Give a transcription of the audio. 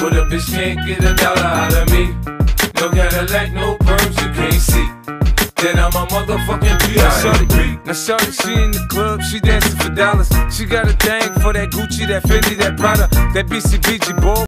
But a bitch can't get a dollar out of me. No Cadillac, no perms, you can't see that I'm a motherfucking P.I.M.P. Now shorty, she in the club, she dancing for dollars. She got a thing for that Gucci, that Fendi, that Prada, that BCBG boy.